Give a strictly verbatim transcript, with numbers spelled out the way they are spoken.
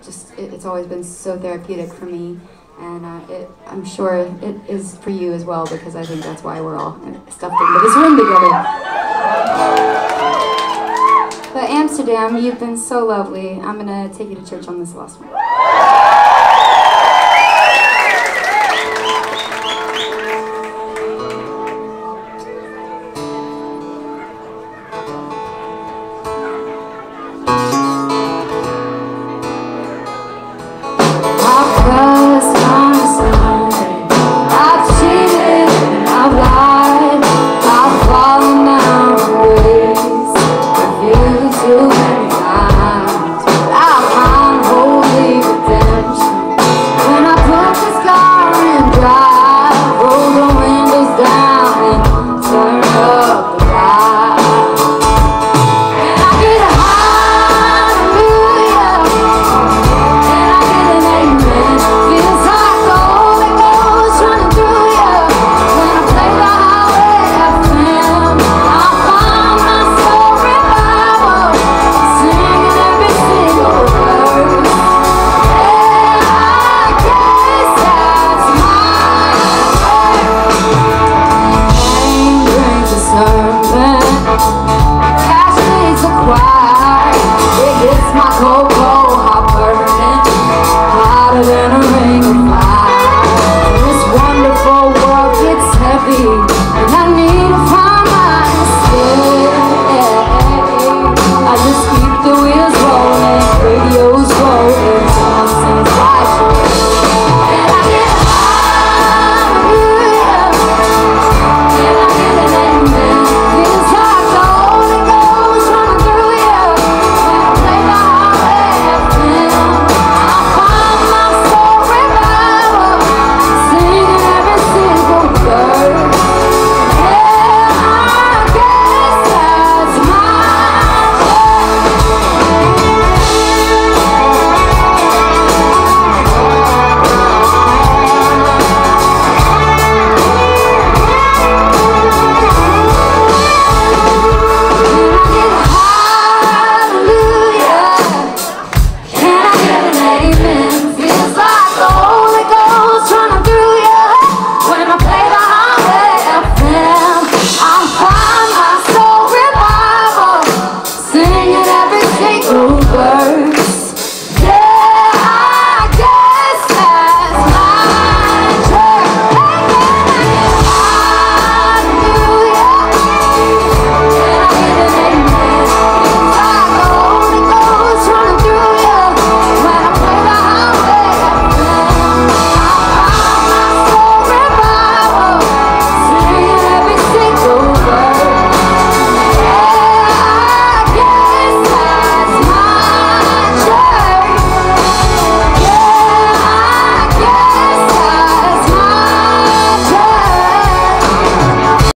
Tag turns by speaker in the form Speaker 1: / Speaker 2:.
Speaker 1: just, it, it's always been so therapeutic for me. And uh, it, I'm sure it is for you as well, because I think that's why we're all stuffed into this room together. But Amsterdam, you've been so lovely. I'm going to take you to church on this last one.